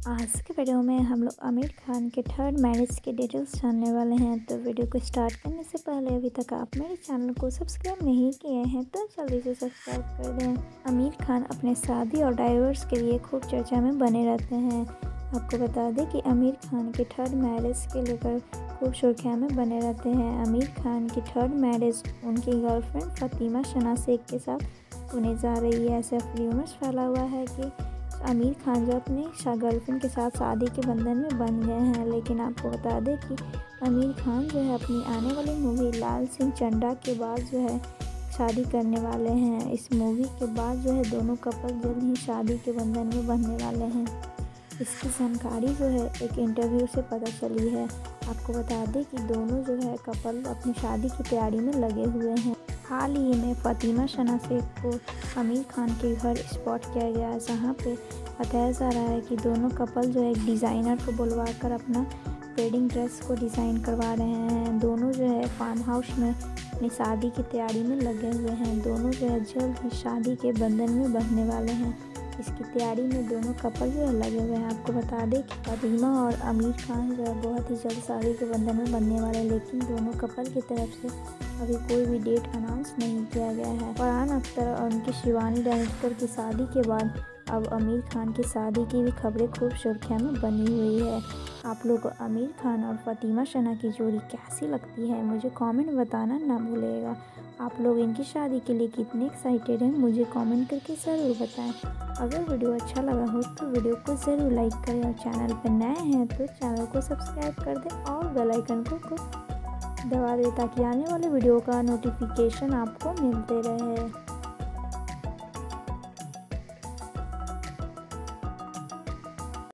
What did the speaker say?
आज के वीडियो में हम लोग आमिर खान के थर्ड मैरिज के डिटेल्स जानने वाले हैं। तो वीडियो को स्टार्ट करने से पहले अभी तक आप मेरे चैनल को सब्सक्राइब नहीं किए हैं तो जल्दी से सब्सक्राइब कर दें। आमिर खान अपने शादी और डाइवोर्स के लिए खूब चर्चा में बने रहते हैं। आपको बता दें कि आमिर खान के थर्ड मैरिज के लेकर खूब सुर्खियाँ में बने रहते हैं। आमिर खान की थर्ड मैरिज उनकी गर्लफ्रेंड फ़ातिमा शना शेख के साथ होने जा रही है। ऐसा र्यूमर्स फैला हुआ है कि आमिर खान जो अपनी गर्लफ्रेंड के साथ शादी के बंधन में बंध गए हैं। लेकिन आपको बता दें कि आमिर खान जो है अपनी आने वाली मूवी लाल सिंह चड्ढा के बाद जो है शादी करने वाले हैं। इस मूवी के बाद जो है दोनों कपल जल्द ही शादी के बंधन में बंधने वाले हैं। इसकी जानकारी जो है एक इंटरव्यू से पता चली है। आपको बता दें कि दोनों जो है कपल अपनी शादी की तैयारी में लगे हुए हैं। हाल ही में फ़ातिमा शना शेख को आमिर खान के घर स्पॉट किया गया, जहां पे बताया जा रहा है कि दोनों कपल जो है एक डिज़ाइनर को बुलवाकर अपना वेडिंग ड्रेस को डिज़ाइन करवा रहे हैं। दोनों जो है फार्म हाउस में अपनी शादी की तैयारी में लगे हुए हैं। दोनों जो है जल्द ही शादी के बंधन में बंधने वाले हैं। इसकी तैयारी में दोनों कपल जो है लगे हुए हैं। आपको बता दें कि फ़ातिमा और आमिर खान जो है बहुत ही जल्द शादी के बंधन में बंधने वाले हैं, लेकिन दोनों कपल की तरफ से अभी कोई भी डेट अनाउंस नहीं किया गया है। फरहान अख्तर और उनकी शिवानी डायरेक्टर की शादी के बाद अब आमिर खान की शादी की भी खबरें खूब सुर्खियों में बनी हुई है। आप लोग को आमिर खान और फ़ातिमा शना की जोड़ी कैसी लगती है मुझे कमेंट बताना ना भूलिएगा। आप लोग इनकी शादी के लिए कितने एक्साइटेड हैं मुझे कमेंट करके ज़रूर बताएं। अगर वीडियो अच्छा लगा हो तो वीडियो को ज़रूर लाइक करें और चैनल पर नए हैं तो चैनल को सब्सक्राइब कर दें और बेल आइकन को दबा दें ताकि आने वाले वीडियो का नोटिफिकेशन आपको मिलते रहे।